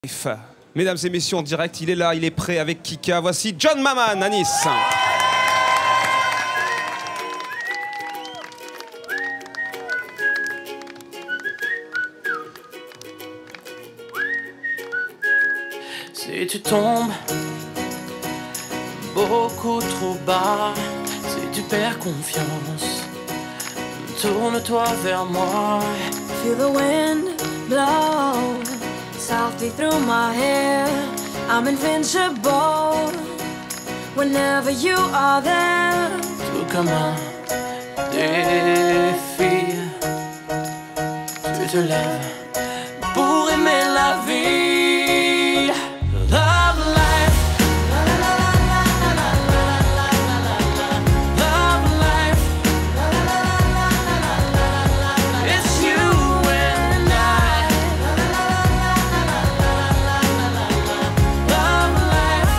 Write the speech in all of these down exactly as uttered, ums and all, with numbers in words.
F. Mesdames et messieurs, en direct, il est là, il est prêt avec Kika. Voici John Maman à Nice. Si tu tombes beaucoup trop bas, si tu perds confiance, tourne-toi vers moi. Feel the wind blow softly through my hair. I'm invincible whenever you are there. Tout comme un défi, tu te lèves pour aimer la vie. Love life, love life, it's you and I. Love life,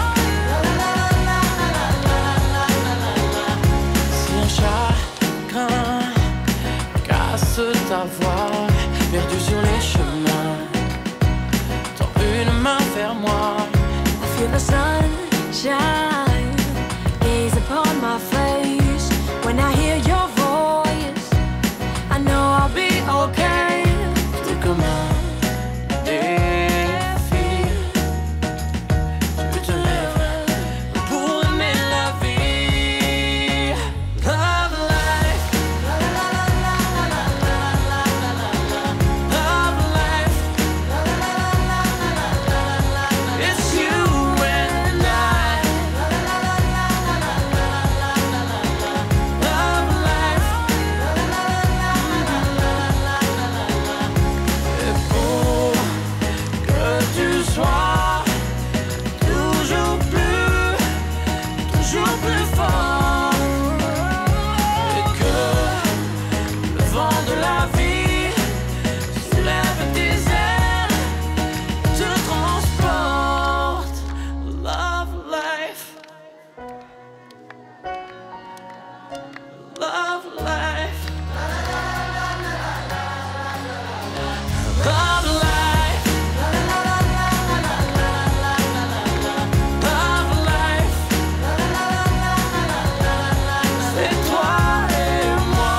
si un chagrin casse ta voix, perdu sur les chemins, tends une main vers moi. I feel the sunshine gaze upon my face. When I hear your voice, I know I'll be okay. Tout comme un défi, tu te lèves pour aimer la vie. Love life, love life, it's you and I. Love life, et pour que tu sois toujours plus, toujours plus fort, et que le vent de la vie soulève tes ailes, te transporte. Love life, love life, love life, love life, c'est toi et moi.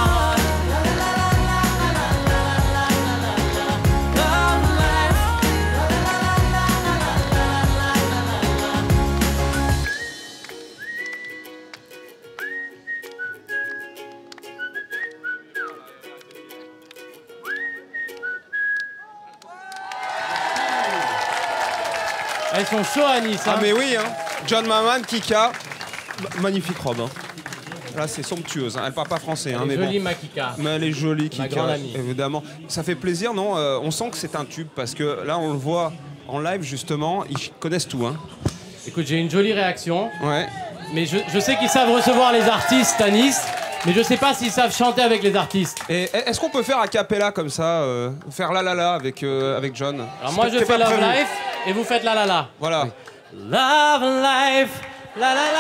Love life. Elles sont chauds à Nice. Ah Hein. mais oui, hein. John Maman, Kika. Ma- Magnifique robe. Hein. Là, c'est somptueuse. Hein. Elle parle pas français. Hein, Elle est mais jolie, bon. Makika. Mais elle est jolie, Ma Kika. grande amie. Évidemment. Ça fait plaisir, non? Euh, On sent que c'est un tube parce que là, on le voit en live, justement. Ils connaissent tout. Hein. Écoute, j'ai une jolie réaction, Ouais. mais je, je sais qu'ils savent recevoir les artistes à Nice, mais je sais pas s'ils savent chanter avec les artistes. Et est-ce qu'on peut faire a cappella comme ça, euh, faire la la la avec, euh, avec John? Alors moi, je C'est fais pas Love prévu. Life et vous faites La La La. Voilà. Love Life, La La La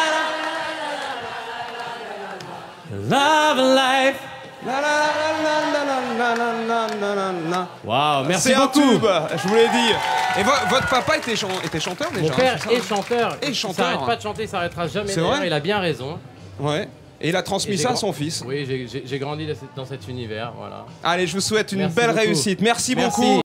La. Love Life. La, la, la, la, la, la, la, la, la, la. Waouh, merci C'est un beaucoup. tube, je vous l'ai dit. Et vo- votre papa était, chan- était chanteur déjà? Mon père hein, c'est ça est chanteur. Et Il chanteur. s'arrête pas de chanter, il s'arrêtera jamais. C'est D'ailleurs, vrai il a bien raison. Ouais. Et il a transmis Et j'ai ça à grand- son fils. Oui, j'ai- j'ai j'ai grandi dans cet- dans cet univers, voilà. Allez, je vous souhaite une Merci belle beaucoup. réussite. Merci, Merci. beaucoup.